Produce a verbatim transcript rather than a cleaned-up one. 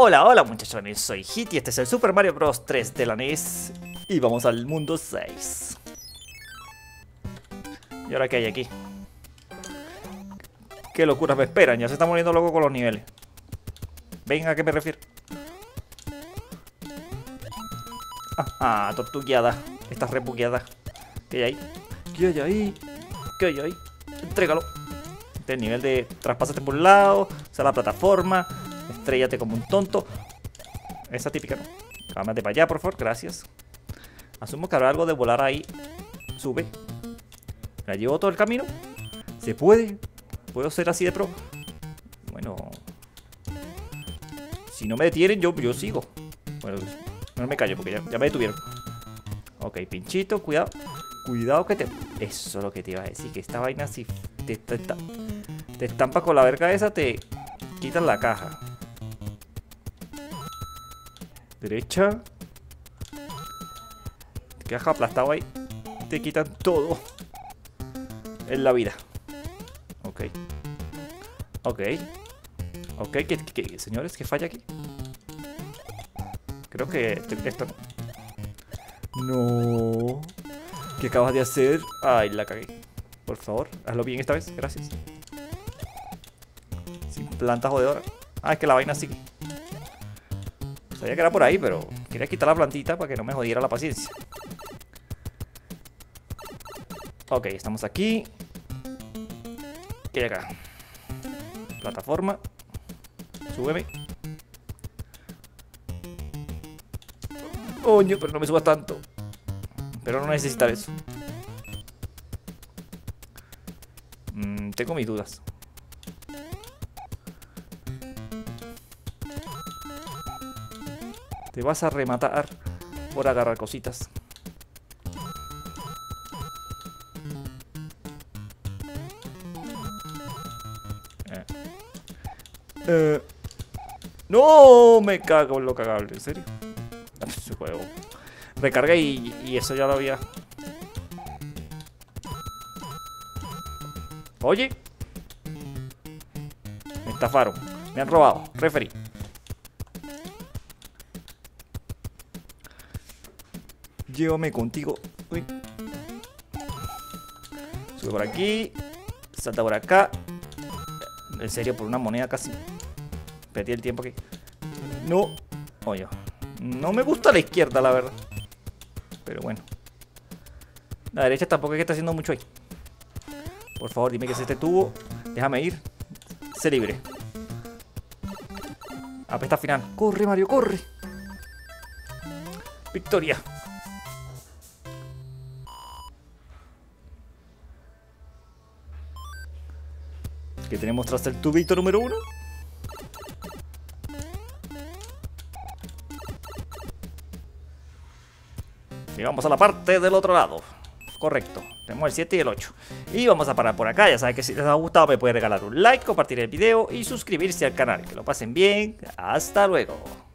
Hola, hola muchachones, soy Hit y este es el Super Mario Bros. tres de la N E S. Y vamos al mundo seis. ¿Y ahora qué hay aquí? Qué locuras me esperan, ya se está muriendo loco con los niveles. ¿Ven a qué me refiero? Ah, ah, tortugueada. Estás rebugueada. ¿Qué hay ahí? ¿Qué hay ahí? ¿Qué hay ahí? Entrégalo. Este nivel de traspásate por un lado, usa la plataforma, estrellate como un tonto. Esa típica, ¿no? Cámate para allá, por favor, gracias. Asumo que habrá algo de volar ahí. Sube. ¿La llevo todo el camino? ¿Se puede? ¿Puedo ser así de pro? Bueno, si no me detienen, yo, yo sigo. Bueno, no me callo porque ya, ya me detuvieron. Ok, pinchito, cuidado. Cuidado que te... Eso es lo que te iba a decir. Que esta vaina si te, te, te, te estampa con la verga esa, te quitan la caja. Derecha. Te quedas aplastado ahí. Te quitan todo en la vida. Ok. Ok. Ok, ¿qué, qué, señores? ¿Qué falla aquí? Creo que esto no. No. ¿Qué acabas de hacer? Ay, la cagué. Por favor, hazlo bien esta vez. Gracias. Sin planta jodedora. Ah, es que la vaina sigue. Sabía que era por ahí, pero quería quitar la plantita para que no me jodiera la paciencia. Ok, estamos aquí. ¿Qué hay acá? Plataforma. Súbeme. Coño, pero no me subas tanto. Pero no necesitar eso. Mm, tengo mis dudas. Te vas a rematar por agarrar cositas. Eh. Eh. No, me cago en lo cagable, ¿en serio? Ese juego. Recargué y, y eso ya lo había. Oye, me estafaron, me han robado. Referí. Llévame contigo. Uy. Sube por aquí. Salta por acá. En serio, por una moneda casi perdí el tiempo aquí. No. Oye, no me gusta la izquierda, la verdad. Pero bueno. La derecha tampoco es que está haciendo mucho ahí. Por favor, dime que es este tubo. Déjame ir. Sé libre. Apesta final. Corre, Mario, corre. Victoria. ¿Qué tenemos tras el tubito número uno? Y vamos a la parte del otro lado. Correcto, tenemos el siete y el ocho. Y vamos a parar por acá. Ya saben que si les ha gustado me pueden regalar un like, compartir el video y suscribirse al canal. Que lo pasen bien. Hasta luego.